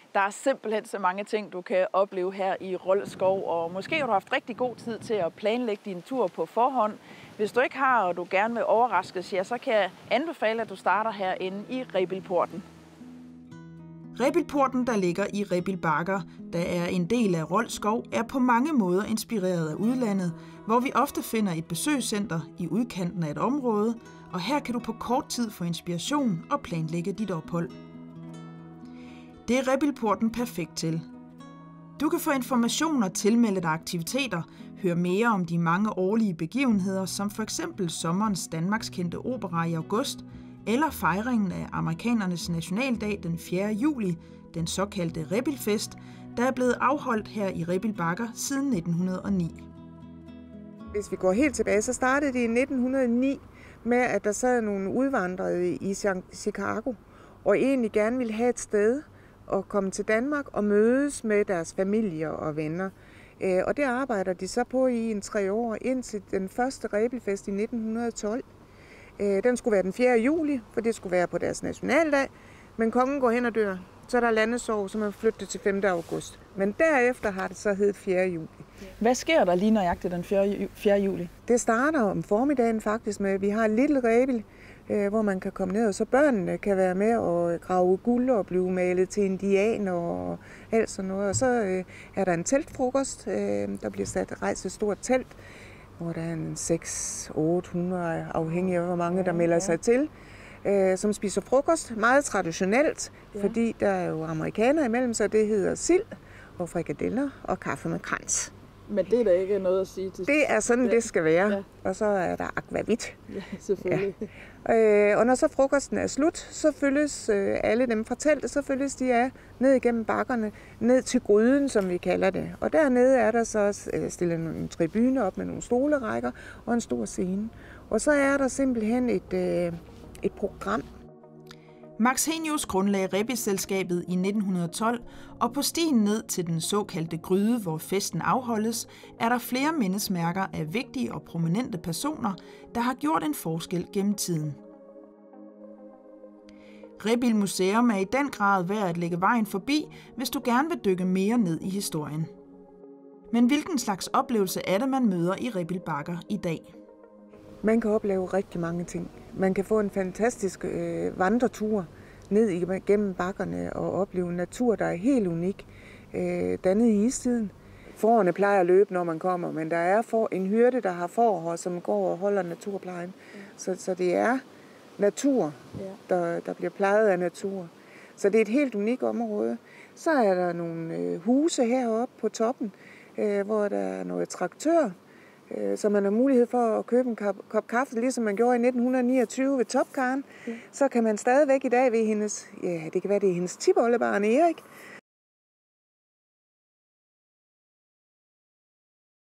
Der er simpelthen så mange ting, du kan opleve her i Rold Skov, og måske har du haft rigtig god tid til at planlægge din tur på forhånd. Hvis du ikke har, og du gerne vil overraskes, ja, så kan jeg anbefale, at du starter herinde i Rebildporten. Rebildporten, der ligger i Rebild Bakker, der er en del af Rold Skov, er på mange måder inspireret af udlandet, hvor vi ofte finder et besøgscenter i udkanten af et område, og her kan du på kort tid få inspiration og planlægge dit ophold. Det er Rebildporten perfekt til. Du kan få information og tilmelde dig aktiviteter, høre mere om de mange årlige begivenheder, som for eksempel sommerens Danmarkskendte opera i august, eller fejringen af amerikanernes nationaldag den 4. juli, den såkaldte Rebildfest, der er blevet afholdt her i Rebild Bakker siden 1909. Hvis vi går helt tilbage, så startede det i 1909 med, at der sad nogle udvandrede i Chicago, og egentlig gerne ville have et sted at komme til Danmark og mødes med deres familier og venner. Og det arbejder de så på i 3 år, indtil den første Rebildfest i 1912. Den skulle være den 4. juli, for det skulle være på deres nationaldag, men kongen går hen og dør. Så er der landesorg, som er flyttet til 5. august. Men derefter har det så heddet 4. juli. Hvad sker der lige nøjagtigt den 4. juli? Det starter om formiddagen faktisk med, at vi har et lille Rebild, hvor man kan komme ned, og så børnene kan være med og grave guld og blive malet til indianer og alt sådan noget. Og så er der en teltfrokost, der bliver rejst et stort telt, hvor der er en 600-800, afhængig af hvor mange der melder sig til, som spiser frokost. Meget traditionelt, fordi der er jo amerikanere imellem, så det hedder sild og frikadeller og kaffe med krans. Men det er da ikke noget at sige til. Det er sådan, det skal være. Ja. Og så er der akvavit. Ja, selvfølgelig. Ja. Og når så frokosten er slut, så følges alle dem fra teltet, så følges de af ned igennem bakkerne, ned til gryden, som vi kalder det. Og dernede er der så stillet en tribune op med nogle stolerækker og en stor scene. Og så er der simpelthen et program. Max Henius grundlagde Rebildselskabet i 1912, og på stien ned til den såkaldte gryde, hvor festen afholdes, er der flere mindesmærker af vigtige og prominente personer, der har gjort en forskel gennem tiden. Rebild Museum er i den grad værd at lægge vejen forbi, hvis du gerne vil dykke mere ned i historien. Men hvilken slags oplevelse er det, man møder i Rebild Bakker i dag? Man kan opleve rigtig mange ting. Man kan få en fantastisk vandretur ned igennem bakkerne og opleve natur, der er helt unik, dannet i istiden. Fårene plejer at løbe, når man kommer, men der er en hyrde, der har får, som går og holder naturplejen. Så det er natur, der bliver plejet af natur. Så det er et helt unikt område. Så er der nogle huse heroppe på toppen, hvor der er noget traktør, så man har mulighed for at købe en kop kaffe, ligesom man gjorde i 1929 ved Topkaren. Så kan man stadigvæk i dag ved hendes, det kan være det er hendes tipoldebarn Erik,